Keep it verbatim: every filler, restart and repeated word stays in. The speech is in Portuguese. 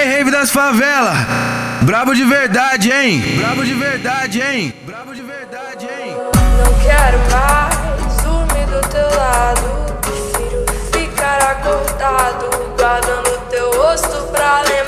aí, rave das favelas. Brabo de verdade, hein? Brabo de verdade, hein? Brabo de verdade, hein? Não quero mais dormir do teu lado. Prefiro ficar acordado, guardando teu rosto pra lembrar.